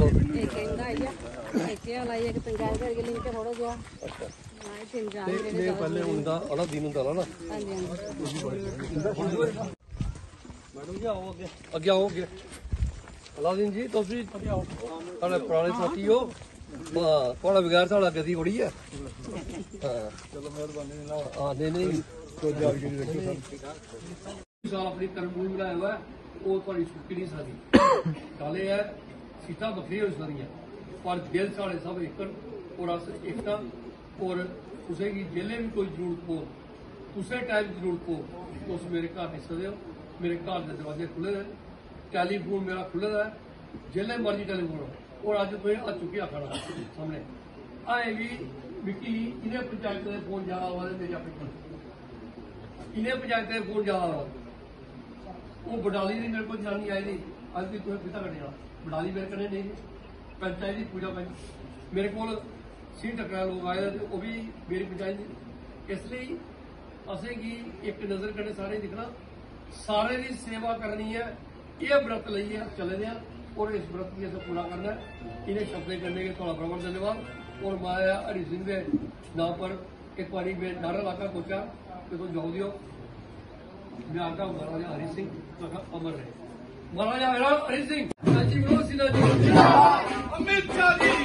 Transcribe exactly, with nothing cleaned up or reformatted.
ਇੱਕ ਇਹਦਾ ਆਈ ਆ ਇੱਕ ਇਹ ਵਾਲਾ ਇੱਕ ਪੰਚਾਇਤ ਕਰਕੇ ਲਿੰਕ ਤੇ ਥੋੜਾ ਜਿਹਾ ਅੱਛਾ ਹਾਂ ਇਹ ਤਿੰਨ ਚਾਰ ਤੇ ਜਿਹੜੇ ਇਹ ਪਹਿਲੇ ਹੁੰਦਾ ਅਲਾ ਦਿਨ ਹੁੰਦਾ ਨਾ ਹਾਂਜੀ ਹਾਂਜੀ मैडम जी आओ अगे अगे आओ अगे अलादीन जी तुम भी साढ़े पुराने साथी हो थोड़ा बगैर साढ़ा गति बड़ी है चलो मेहरबानी हाँ नहीं नहीं साल अपनी कर्मभूमि बनाया हुआ है वो थोड़ी सुक्की नहीं सकती गल यह है सीटा बखरी हो सकती पर दिल साढ़े सब एक और अस एकता और तुसें गी जेल्लै भी कोई जरूरत हो कुसै टाइम जरूरत हो तुस मेरे घर दिक्ख सकदे हो मेरे घर के दरवाजे खुले हैं टैलीफोन मेरा खुले है जिले मर्जी टैलीफोन और अज तुम आ चुके खड़ा सामने आए भी मिकी इन्हें पंचायत के फोन ज्यादा आवा मेरी अपनी इन्हें पंचायत के फोन ज्यादा आवा वो बडाली ने मेरे को जनानी आई नहीं अज भी तुम्हें पिता कटे बडाली मेरे कने नहीं पंचायत की पूजा पंच मेरे को सी टकरा लोग आए वो भी मेरी पंचायत इसलिए असें की एक नजर कने सारे दिखना सारे की सेवा करनी है यह व्रत लिये चले हैं और इस व्रत की असें पूरा करना है इन्हें शब्द करने के थोड़ा बराबर धन्यवाद और माया हरि सिंह के नाम पर एक बार मैं नारा इलाका सोचा कि तुम जाओ दियो मैं आका महाराजा हरि सिंह अमर रहे महाराजा हरि सिंह अमित शाह जी